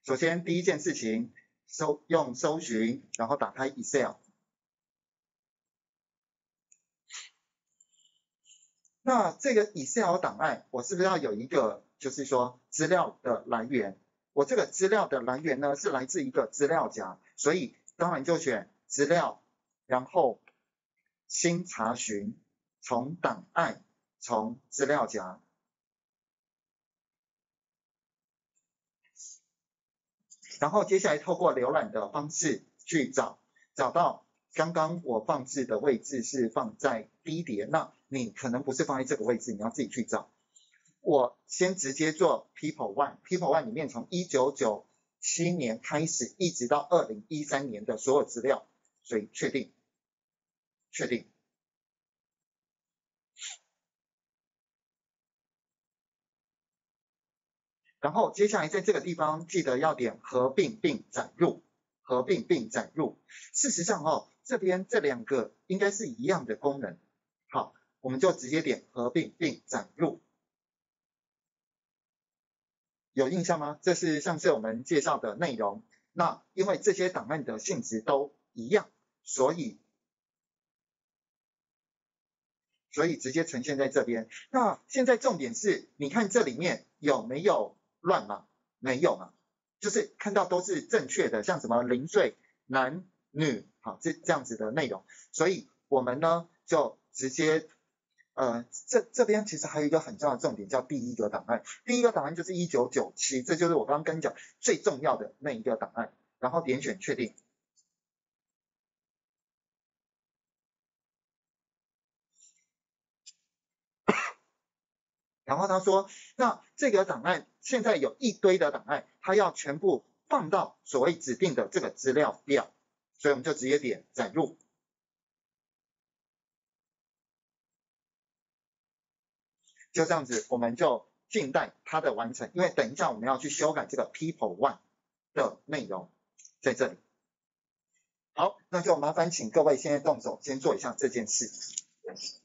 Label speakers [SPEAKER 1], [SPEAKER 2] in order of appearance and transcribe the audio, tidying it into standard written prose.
[SPEAKER 1] 首先第一件事情，用搜寻，然后打开 Excel。那这个 Excel 档案，我是不是要有一个，就是说资料的来源？我这个资料的来源呢，是来自一个资料夹，所以当然就选资料，然后新查询，从档案，从资料夹。然后接下来透过浏览的方式去找到刚刚我放置的位置是放在第一叠，那你可能不是放在这个位置，你要自己去找。我先直接做 People One，People One 里面从1997年开始一直到2013年的所有资料，所以确定。然后接下来在这个地方记得要点合并并载入，事实上这边这两个应该是一样的功能。好，我们就直接点合并并载入。有印象吗？这是上次我们介绍的内容。那因为这些档案的性质都一样，所以直接呈现在这边。那现在重点是，你看这里面有没有乱码？没有嘛，就是看到都是正确的，像什么0岁、男女，好，这样子的内容。所以我们呢就直接这边其实还有一个很重要的重点，叫第一个档案。第一个档案就是1997，这就是我刚刚跟你讲最重要的那一个档案。然后点选确定。然后他说，那这个档案现在有一堆的档案，他要全部放到所谓指定的这个资料表，所以我们就直接点载入。就这样子，我们就静待它的完成，因为等一下我们要去修改这个 People One 的内容，在这里。好，那就麻烦请各位现在动手先做一下这件事。